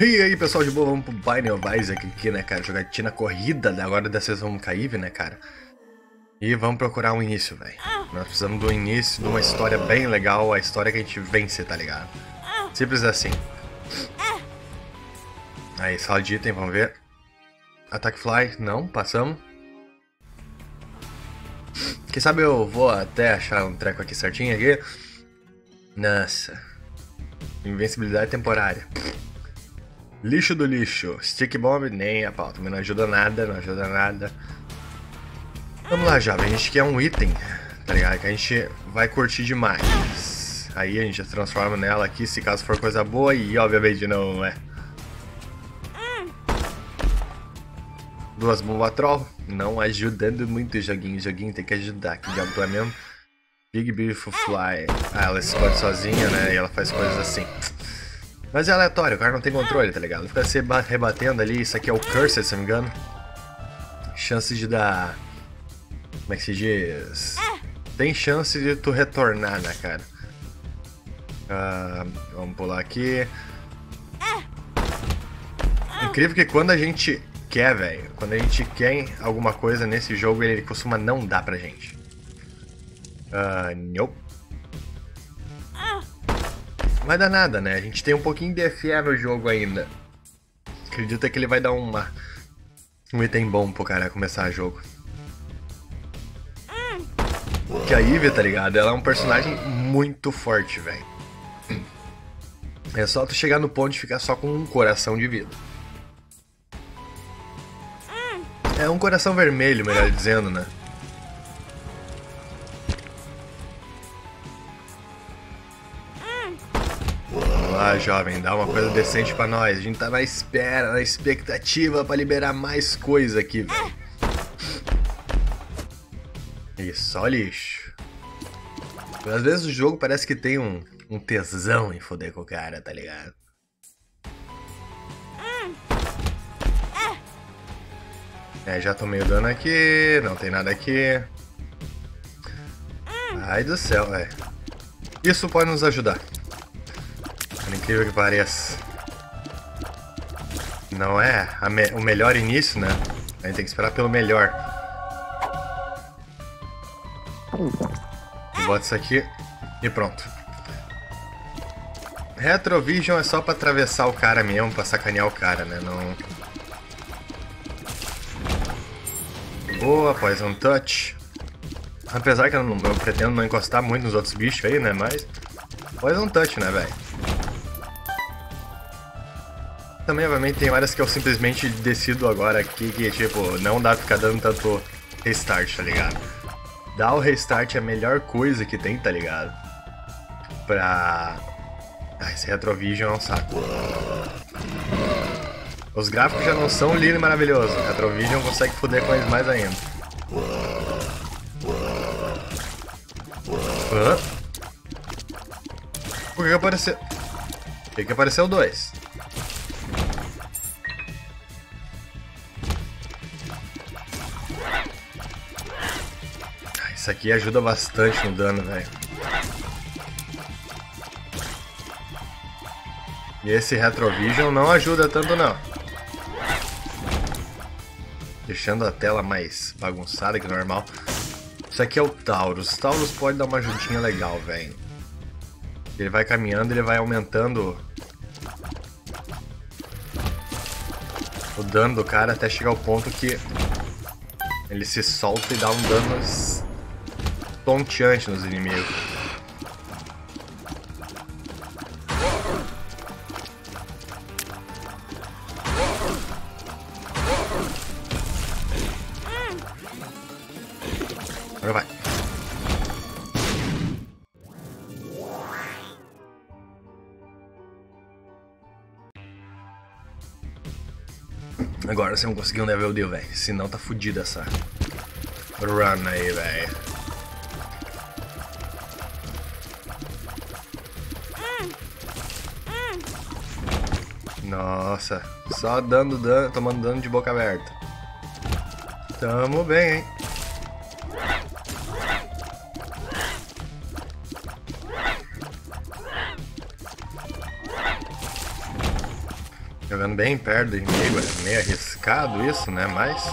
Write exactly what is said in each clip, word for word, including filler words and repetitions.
E aí pessoal de boa, vamos pro Binding of Isaac aqui, né, cara? Jogatina corrida, agora dessa vez vamos cair, né, cara? E vamos procurar um início, velho. Nós precisamos do início de uma história bem legal, a história que a gente vence, tá ligado? Simples assim. Aí, sala de item, vamos ver. Attack Fly, não, passamos. Quem sabe eu vou até achar um treco aqui certinho aqui. Nossa. Invencibilidade temporária. Lixo do lixo. Stick Bomb, nem a pau. Também não ajuda nada, não ajuda nada. Vamos lá, jovem. A gente quer um item, tá ligado? Que a gente vai curtir demais. Aí a gente já transforma nela aqui, se caso for coisa boa. E obviamente não é. Duas bomba troll. Não ajudando muito o joguinho. O joguinho tem que ajudar. Que diabo é mesmo? Big Beautiful Fly. Ah, ela se explode sozinha, né? E ela faz coisas assim. Mas é aleatório, o cara não tem controle, tá ligado? Fica se rebatendo ali, isso aqui é o Cursed, se não me engano. Chance de dar... Como é que se diz? Tem chance de tu retornar, né, cara? Uh, vamos pular aqui. Incrível que quando a gente quer, velho, quando a gente quer alguma coisa nesse jogo, ele costuma não dar pra gente. Uh, nope. Não vai dar nada, né? A gente tem um pouquinho de fé no jogo ainda. Acredita que ele vai dar uma, um item bom pro cara começar o jogo. Que a Ivy, tá ligado? Ela é um personagem muito forte, velho. É só tu chegar no ponto de ficar só com um coração de vida. É um coração vermelho, melhor dizendo, né? Ah, jovem, dá uma coisa decente pra nós. A gente tá na espera, na expectativa pra liberar mais coisa aqui, velho. E só lixo. Às vezes o jogo parece que tem um, um tesão em foder com o cara, tá ligado? É, já tomei o dano aqui, não tem nada aqui. Ai do céu, velho. Isso pode nos ajudar. Por incrível que pareça. Não é me o melhor início, né? A gente tem que esperar pelo melhor. Bota isso aqui e pronto. Retrovision é só pra atravessar o cara mesmo, pra sacanear o cara, né? Não... Boa, Poison Touch. Apesar que eu, não, eu pretendo não encostar muito nos outros bichos aí, né? Mas... Poison Touch, né, velho? Também, obviamente, tem horas que eu simplesmente decido agora aqui que, tipo, não dá pra ficar dando tanto restart, tá ligado? Dar o restart é a melhor coisa que tem, tá ligado? Pra... Ah, esse Retrovision é um saco. Os gráficos já não são lindo e maravilhoso. O Retrovision consegue foder com eles mais ainda. Hã? Por que apareceu? Por que que apareceu dois? Isso aqui ajuda bastante no dano, velho. E esse Retrovision não ajuda tanto, não. Deixando a tela mais bagunçada que normal. Isso aqui é o Taurus. Taurus pode dar uma ajudinha legal, velho. Ele vai caminhando, ele vai aumentando o dano do cara até chegar ao ponto que ele se solta e dá um dano tonteante nos inimigos. Agora vai. Agora você não conseguiu um level deal, velho. Senão tá fudido essa run aí, velho. Nossa, só dando dano, tomando dano de boca aberta. Tamo bem, hein? Jogando bem perto do inimigo, é meio arriscado isso, né? Mas...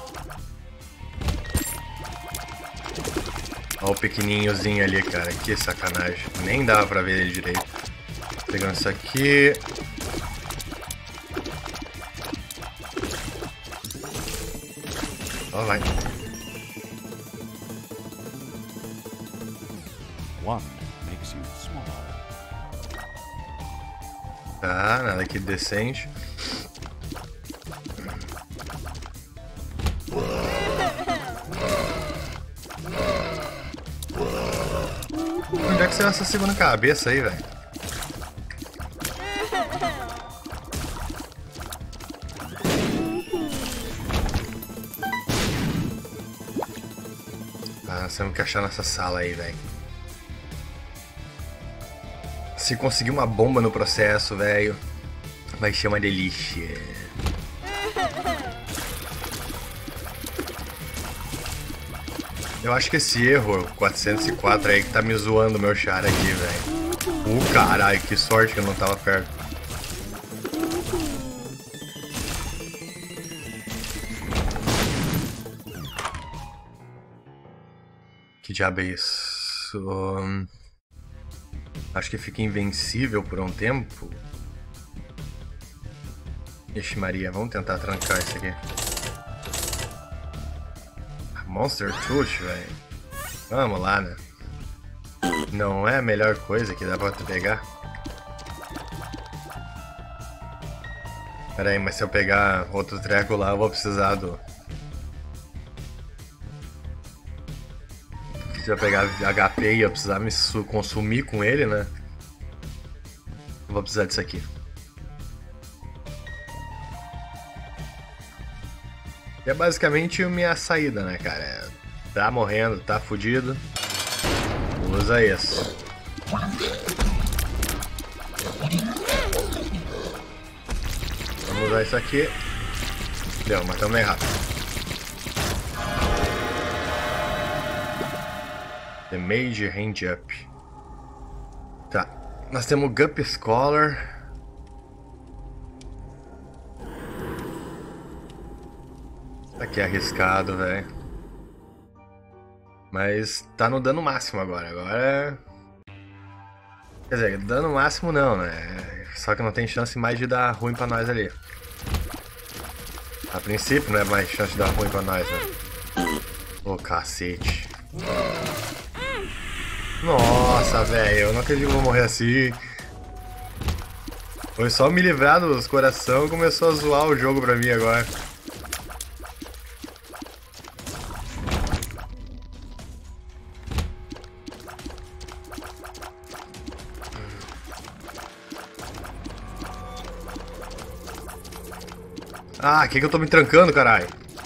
Olha o pequenininhozinho ali, cara. Que sacanagem. Nem dava pra ver ele direito. Pegando isso aqui. Ó, vai. One makes you small. Tá, nada aqui decente. Onde é que saiu essa segunda cabeça aí, velho? Ah, nós temos que achar nessa sala aí, velho. Se conseguir uma bomba no processo, velho, vai ser uma delícia. Eu acho que esse erro quatrocentos e quatro aí que tá me zoando meu char aqui, velho. Uh, caralho, que sorte que eu não tava perto. Que diabo é isso? Um... Acho que fica invencível por um tempo. Ixi Maria, vamos tentar trancar isso aqui. Monster Tooth, velho. Vamos lá, né? Não é a melhor coisa que dá pra tu pegar. Pera aí, mas se eu pegar outro treco lá, eu vou precisar do... Se eu pegar H P e eu precisar me consumir com ele, né? Eu vou precisar disso aqui. E é basicamente a minha saída, né, cara? É, tá morrendo, tá fudido. Usa isso. Vamos usar isso aqui. Deu, matamos bem rápido. The Mage Hand Up. Tá. Nós temos Guppy Scholar. Aqui é arriscado, velho. Mas tá no dano máximo agora. Agora... Quer dizer, dano máximo não, né? Só que não tem chance mais de dar ruim pra nós ali. A princípio não é mais chance de dar ruim pra nós, né? Ô, cacete. Nossa, velho. Eu não acredito que eu vou morrer assim. Foi só me livrar dos coração e começou a zoar o jogo pra mim agora. Ah, que que eu tô me trancando, caralho?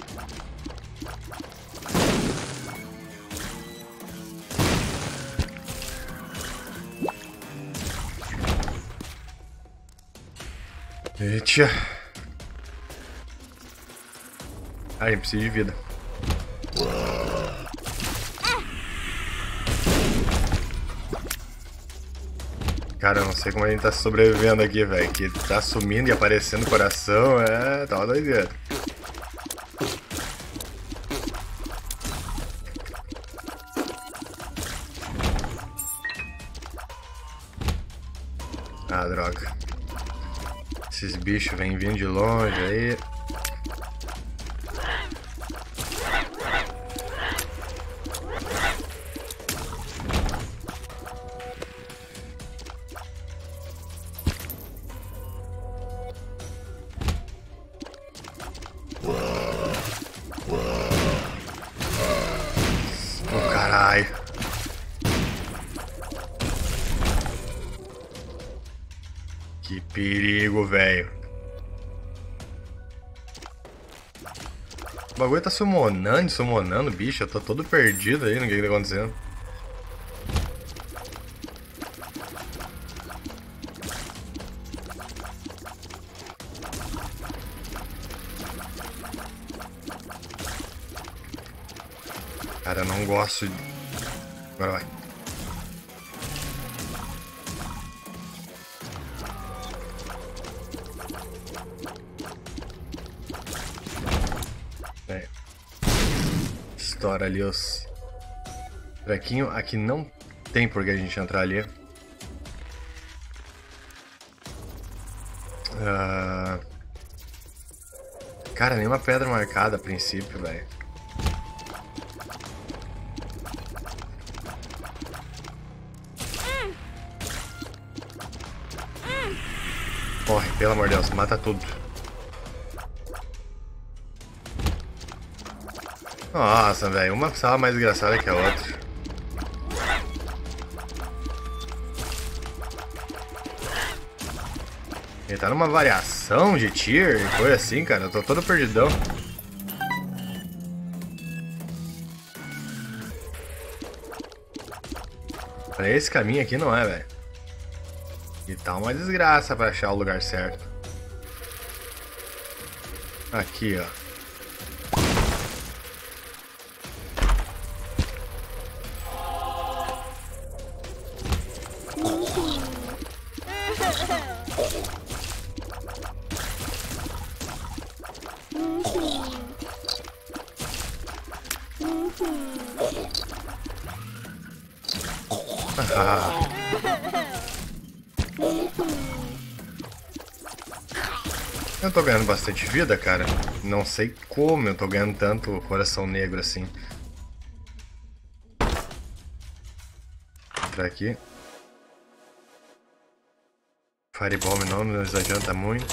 Eita. Ai, preciso de vida. Cara, eu não sei como a gente tá sobrevivendo aqui, velho. Que tá sumindo e aparecendo coração, é... tá uma doideira. Ah, droga. Esses bichos vêm vindo de longe aí. Oh, caralho. Que perigo, velho. O bagulho tá summonando, summonando, bicho. Eu tô todo perdido aí no que que tá acontecendo. Cara, eu não gosto de... Agora vai. É. Estoura ali os trequinhos. Aqui não tem por que a gente entrar ali. Uh... Cara, nenhuma pedra marcada a princípio, velho. Corre, pelo amor de Deus, mata tudo. Nossa, velho, uma sala mais engraçada que a outra. Ele tá numa variação de tier e coisa assim, cara. Eu tô todo perdidão. Pra esse caminho aqui não é, velho. E tá uma desgraça pra achar o lugar certo. Aqui, ó. Ah. Eu tô ganhando bastante vida, cara. Não sei como eu tô ganhando tanto coração negro assim. Entrar aqui. Firebomb não nos adianta muito.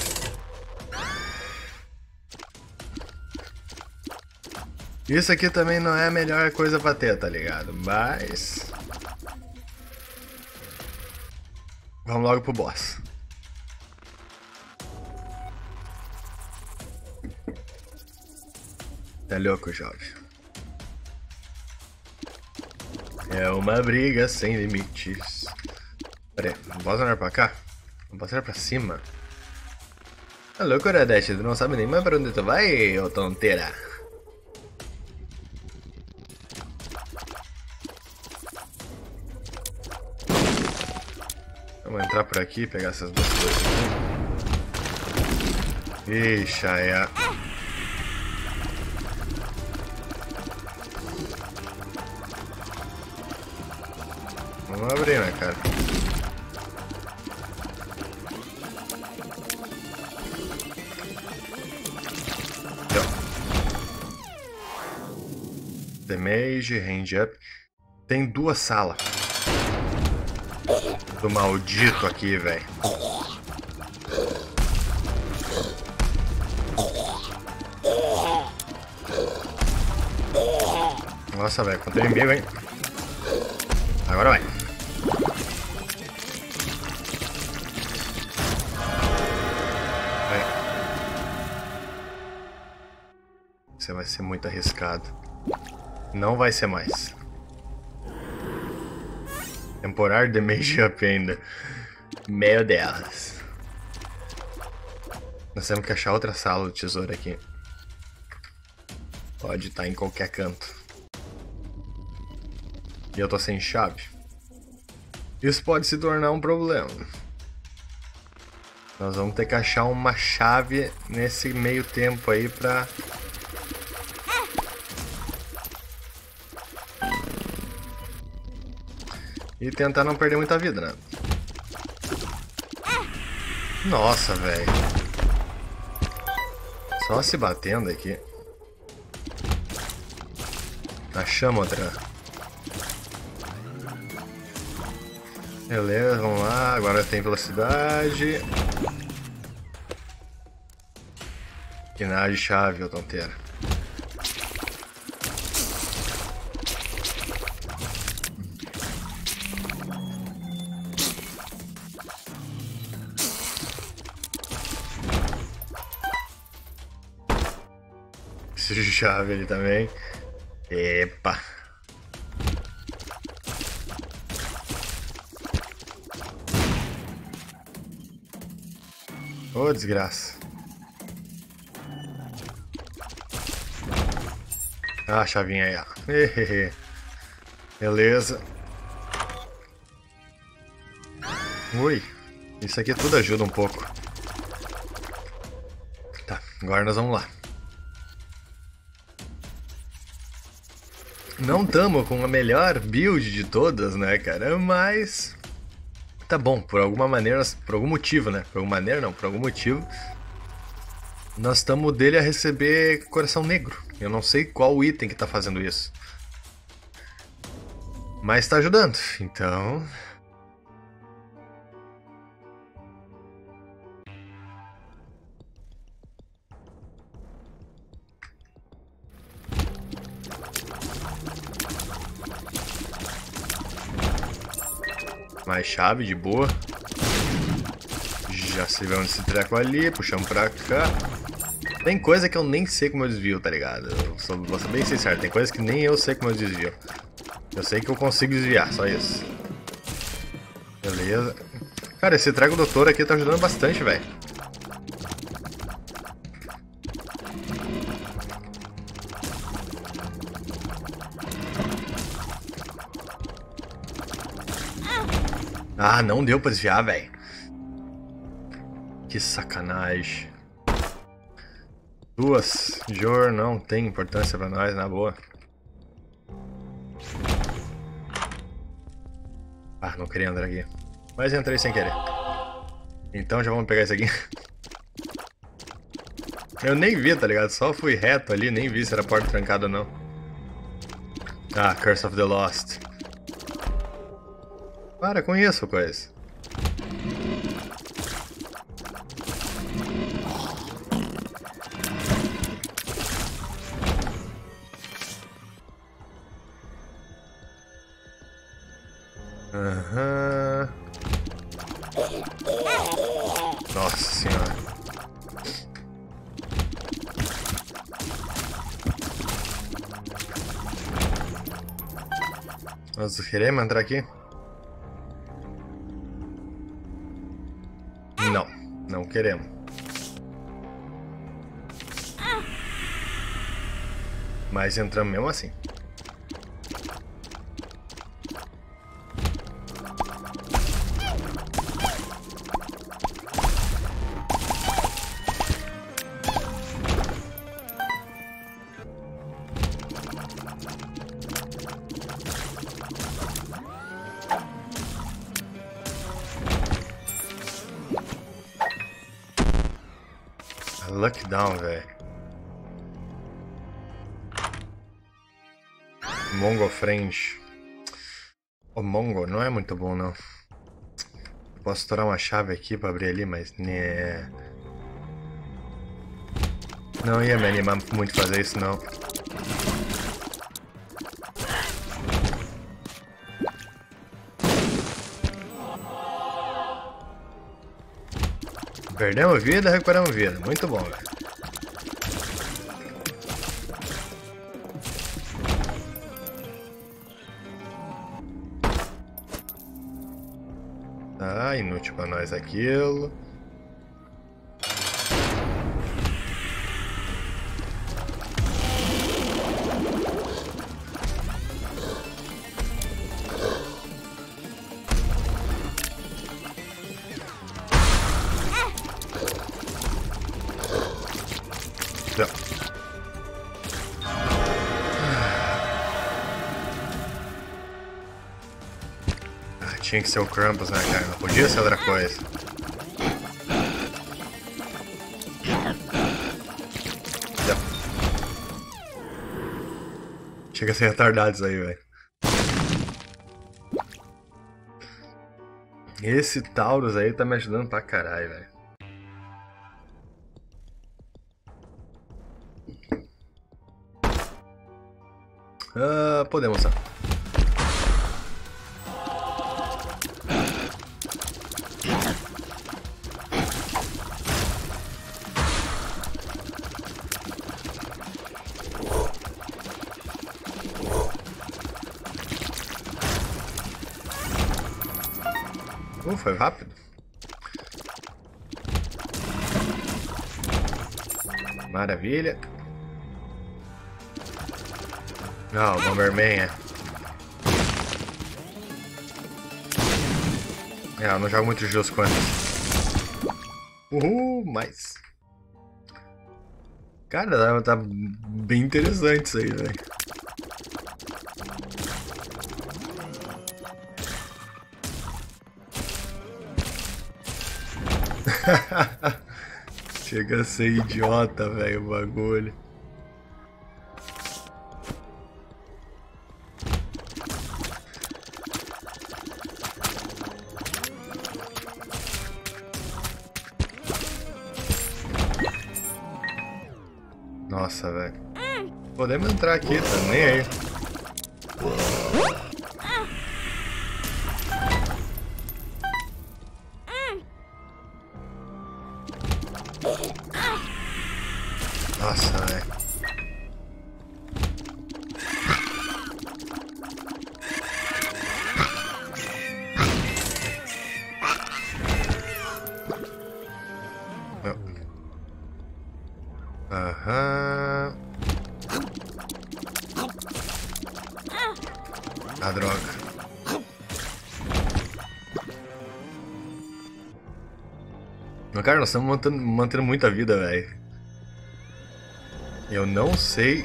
Isso aqui também não é a melhor coisa pra ter, tá ligado? Mas... vamos logo pro boss. Tá louco, jovem? É uma briga sem limites. Pera aí, não posso olhar pra cá? Não posso olhar pra cima? Tá louco, Radete? Tu não sabe nem mais pra onde tu vai, ô tonteira? Vamos entrar por aqui e pegar essas duas coisas aqui. Ixi, é. Vamos abrir, né, cara? The Mage, Range Up. Tem duas salas. Do maldito aqui, velho. Nossa, velho, quanto inimigo, hein? Agora vai. Vai. Isso vai ser muito arriscado. Não vai ser mais. Temporário de Mage Up ainda. Meu Deus. Nós temos que achar outra sala do tesouro aqui. Pode estar em qualquer canto. E eu tô sem chave. Isso pode se tornar um problema. Nós vamos ter que achar uma chave nesse meio tempo aí pra... e tentar não perder muita vida, né? Nossa, velho. Só se batendo aqui. Achamos outra. Beleza, vamos lá. Agora tem velocidade. Que nada de chave, ô tonteira. Preciso de chave ali também. Epa. Ô, oh, desgraça. Ah, a chavinha aí, ó. Beleza. Ui. Isso aqui tudo ajuda um pouco. Tá, agora nós vamos lá. Não tamo com a melhor build de todas, né, cara? Mas... tá bom, por alguma maneira, por algum motivo, né? Por alguma maneira não, por algum motivo... nós estamos dele a receber coração negro. Eu não sei qual item que tá fazendo isso. Mas tá ajudando, então... mais chave, de boa. Já servimos esse treco ali, puxamos pra cá. Tem coisa que eu nem sei como eu desvio, tá ligado? Eu sou, vou ser bem sincero, tem coisa que nem eu sei como eu desvio. Eu sei que eu consigo desviar, só isso. Beleza. Cara, esse treco doutor aqui tá ajudando bastante, velho. Ah, não deu pra desviar, velho. Que sacanagem. Duas. Jor não tem importância pra nós, na boa. Ah, não queria entrar aqui. Mas entrei sem querer. Então já vamos pegar isso aqui. Eu nem vi, tá ligado? Só fui reto ali, nem vi se era porta trancada ou não. Ah, Curse of the Lost. Para com isso, coisa. Aham. Nossa senhora. Nós queremos entrar aqui? Não, não queremos. Mas entramos mesmo assim. Luck down, velho. Mongo French. O Mongo não é muito bom, não. Posso estourar uma chave aqui pra abrir ali, mas... né. Não ia me animar muito fazer isso, não. Perdemos vida, recuperamos vida. Muito bom, velho. Tá, inútil pra nós aquilo. Ah, tinha que ser o Krampus, né, cara? Não podia ser outra coisa. Chega a ser retardado isso aí, velho. Esse Taurus aí tá me ajudando pra caralho, velho. Ah, podemos usar. Uh, foi rápido. Maravilha. Não, o Bomberman é. É, eu não jogo muito justo com isso. Uhul, mais. Cara, tá, tá bem interessante isso aí, velho. Chega a ser idiota, velho, o bagulho. Nossa, velho. Podemos entrar aqui, tá nem aí. Nossa, velho. Aham. Ah, droga. Não, cara, nós estamos mantendo, mantendo muita vida, velho. Eu não sei...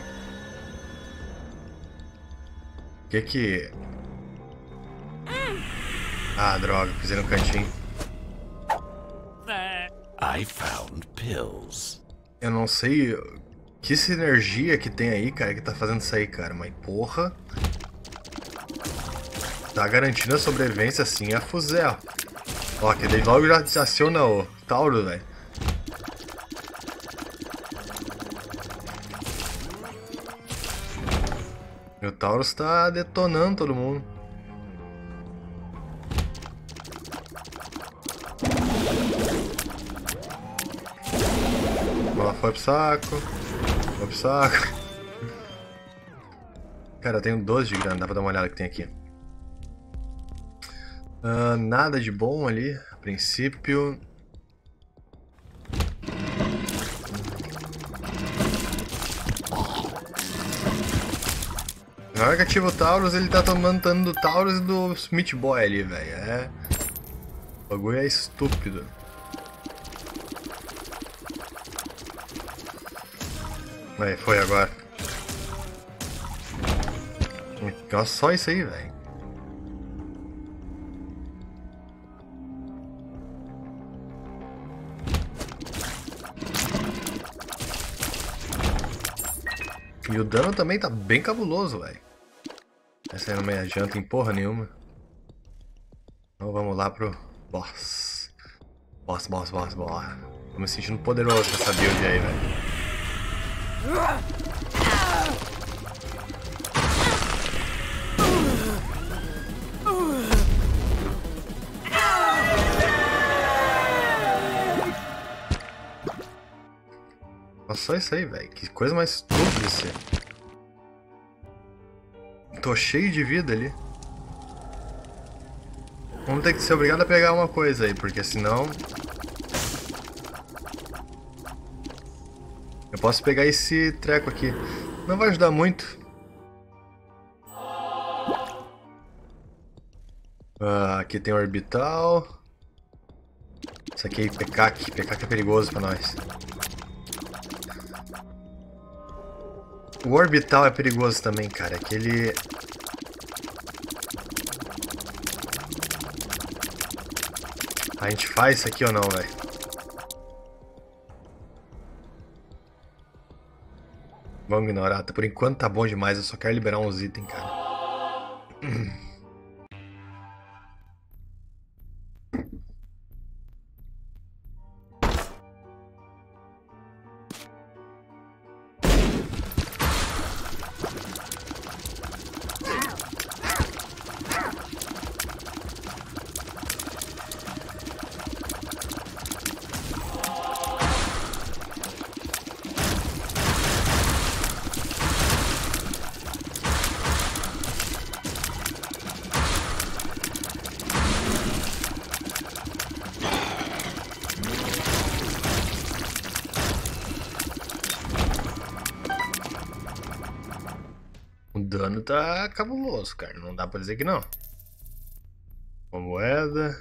O que que... Ah, droga, pisei no cantinho. I found pills. Eu não sei que sinergia que tem aí, cara, que tá fazendo isso aí, cara. Mas porra... Tá garantindo a sobrevivência assim a fuzel. Ó, que daí logo já aciona o Taurus, velho. E o Taurus tá detonando todo mundo. Ó, foi pro saco. Foi pro saco. Cara, eu tenho doze de grana, dá pra dar uma olhada que tem aqui. Uh, nada de bom ali, a princípio. Na hora que ativa o Taurus, ele tá tomando dano do Taurus e do Meat Boy ali, velho. É... O bagulho é estúpido. Aí, foi agora. Nossa, só isso aí, velho. E o dano também tá bem cabuloso, velho. Essa aí não me adianta em porra nenhuma. Então vamos lá pro boss. Boss, boss, boss, boss. Tô me sentindo poderoso com essa build aí, velho. Nossa, só isso aí, velho. Que coisa mais estúpida isso aí. Tô cheio de vida ali. Vamos ter que ser obrigado a pegar uma coisa aí, porque senão... Eu posso pegar esse treco aqui. Não vai ajudar muito. Ah, aqui tem orbital. Isso aqui é P K C. P K C é perigoso pra nós. O orbital é perigoso também, cara. Aquele... A gente faz isso aqui ou não, velho? Vamos ignorar. Por enquanto tá bom demais. Eu só quero liberar uns itens, cara. O dano tá cabuloso, cara. Não dá pra dizer que não. Uma moeda.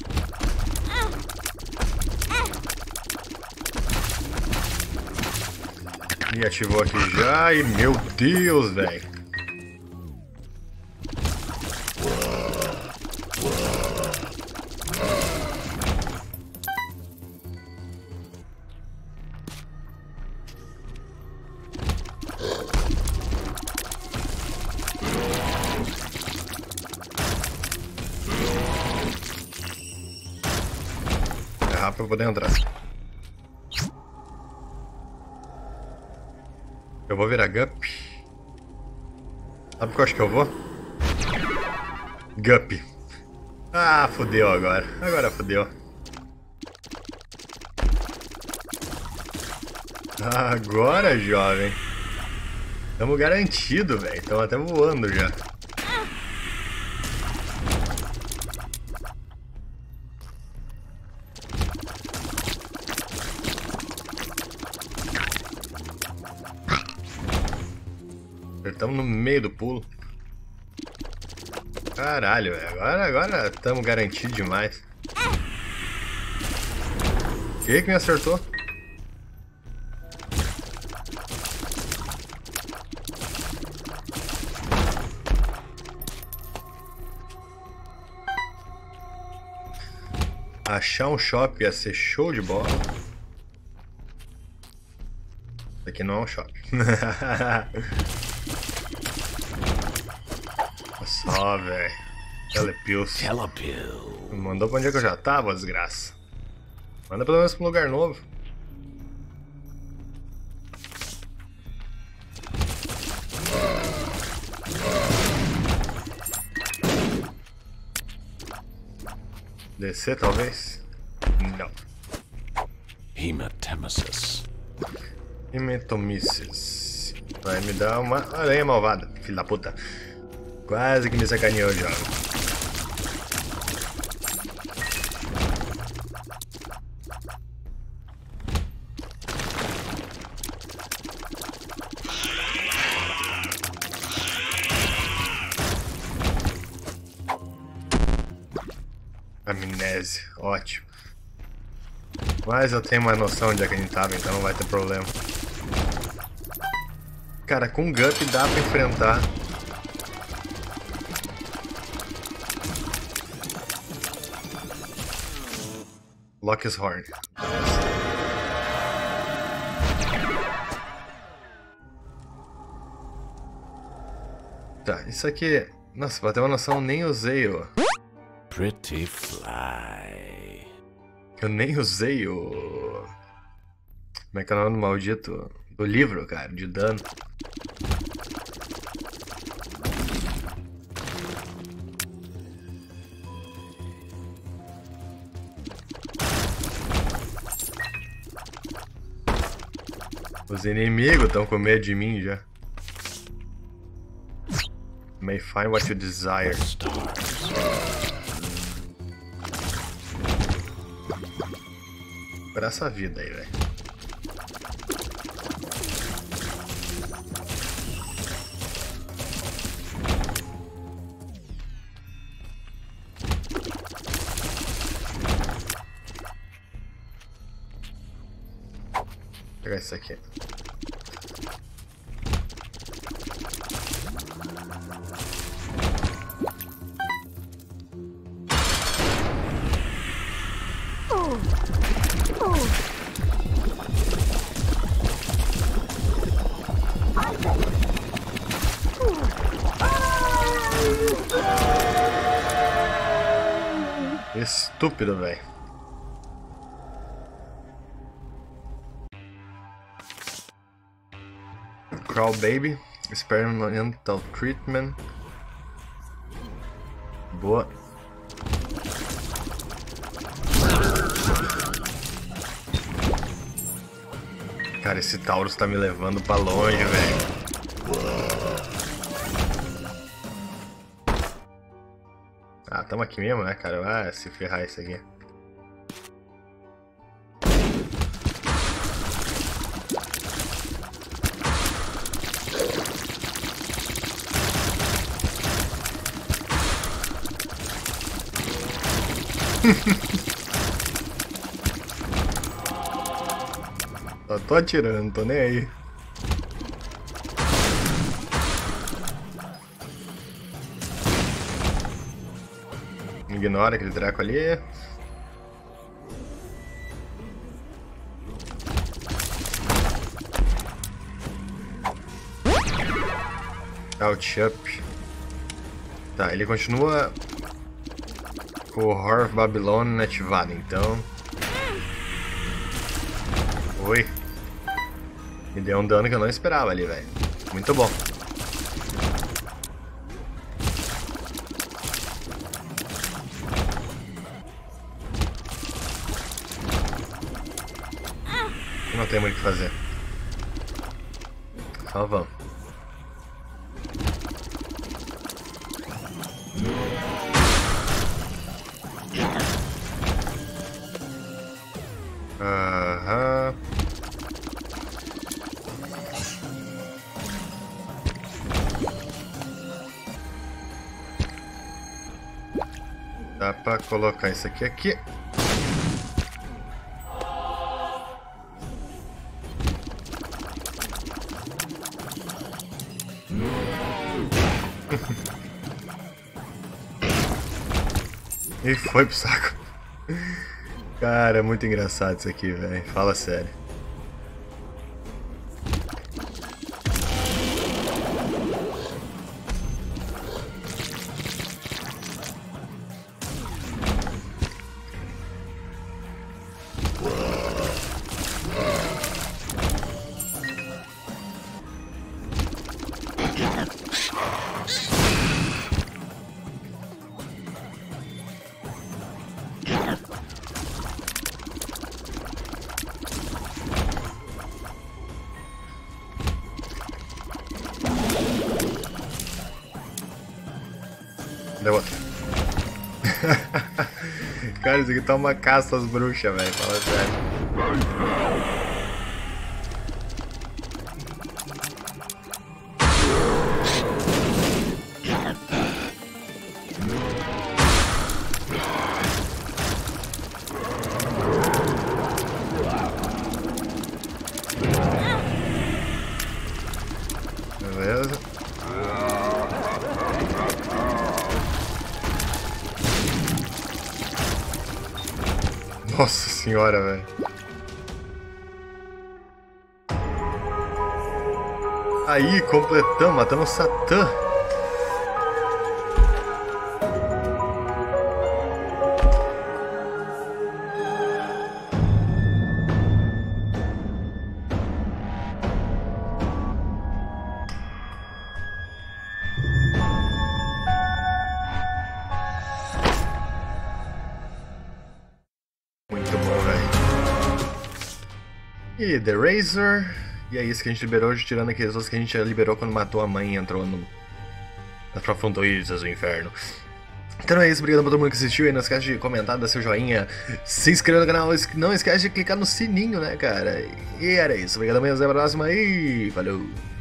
E ativou aqui já. E meu Deus, velho. pra eu poder entrar. Eu vou virar Gup. Sabe o que eu acho que eu vou? Gup. Ah, fodeu agora. Agora fodeu. Agora, jovem. Tamo garantido, velho. Tamo até voando já. Estamos no meio do pulo. Caralho, velho. Agora, agora estamos garantidos demais. Quem que me acertou? Achar um shopping ia ser show de bola. Isso aqui não é um shopping. Só, velho. Telepills. Telepill. Mandou pra onde é que eu já tava, desgraça. Manda pelo menos pra um lugar novo. Descer, talvez? Não. Hematemesis. Hematomices. Vai me dar uma aranha malvada, filho da puta. Quase que me sacaneou já. Amnésia, ótimo. Mas eu tenho uma noção de onde é que a gente tava, então não vai ter problema. Cara, com Gup dá pra enfrentar. Lock's Horn. Tá, isso aqui... Nossa, pra ter uma noção, nem usei o... Pretty fly. Eu nem usei o... Como é que é o nome do maldito? Do livro, cara, de dano. Os inimigos estão com medo de mim já. May find what you desire. Por essa vida aí, velho. Vou pegar isso aqui. Estúpido, velho. Crawl Baby, Experimental Treatment. Boa. Cara, esse Taurus tá me levando pra longe, velho. Ah, tamo aqui mesmo, né, cara? Ah, se ferrar isso aqui. Só tô atirando, tô nem aí. Ignora aquele draco ali. Couch up. Tá, ele continua com o Horror of Babylon ativado, então Ui. Me deu um dano que eu não esperava ali, velho. Muito bom. Não tem muito o que fazer. Só vamos. Aham. Dá pra colocar isso aqui aqui. E foi pro saco. Cara, é muito engraçado isso aqui, velho. Fala sério. Deu outro. Cara, isso aqui tá uma caça às bruxas, velho. Fala sério. Beleza. Nossa senhora, velho. Aí, completamos, matamos Satã. E The Razor. E é isso que a gente liberou, tirando aqueles outros que a gente já liberou quando matou a mãe e entrou no... nas profundezas do inferno. Então é isso, obrigado pra todo mundo que assistiu. E não esquece de comentar, dar seu joinha, se inscrever no canal. Não esquece de clicar no sininho, né, cara? E era isso, obrigado mesmo, até a próxima e falou!